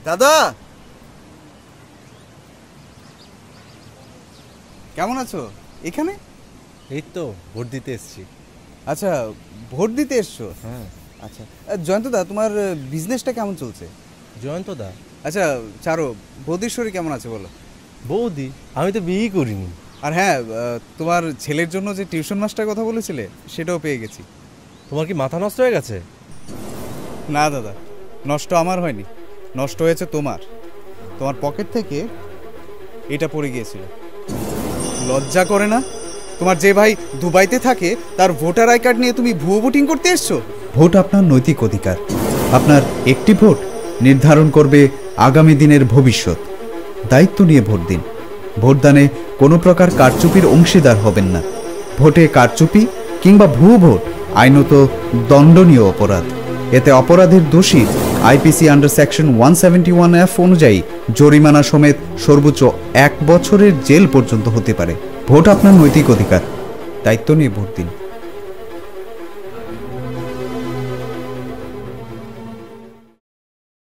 দাদা কেমন আছো? এখানে? এই তো ভোট দিতে এসেছি। আচ্ছা, ভোট দিতে এসছো? হ্যাঁ। আচ্ছা জয়ন্তদা, তোমার বিজনেসটা কেমন চলছে? জয়ন্তদা? আচ্ছা চারো, বৌদির শরীর কেমন আছে বলো? বৌদি? আমি তো বিয়েই করিনি। আর হ্যাঁ, তোমার ছেলের জন্য যে টিউশন মাস্টার কথা বলেছিলে সেটাও পেয়ে গেছি। তোমার কি মাথা নষ্ট হয়ে গেছে? না দাদা, নষ্ট আমার হয়নি, নষ্ট হয়েছে তোমার। তোমার পকেট থেকে এটা পড়ে গিয়েছিল। লজ্জা করে না? তোমার যে ভাই দুবাইতে থাকে তার ভোটার আই কার্ড নিয়ে তুমি ভুয়ো ভোটিং করতে এসছো। ভোট আপনার নৈতিক অধিকার। আপনার একটি ভোট নির্ধারণ করবে আগামী দিনের ভবিষ্যৎ। দায়িত্ব নিয়ে ভোট দিন। ভোটদানে কোনো প্রকার কারচুপির অংশীদার হবেন না। ভোটে কারচুপি কিংবা ভুয়ো ভোট আইনত দণ্ডনীয় অপরাধ। এতে অপরাধের দোষী আইপিসি আন্ডার সেকশন 171F অনুযায়ী জরিমানা সমেত সর্বোচ্চ 1 বছরের জেল পর্যন্ত হতে পারে। ভোট আপনার নৈতিক অধিকার। দায়িত্ব নিয়ে ভোট দিন।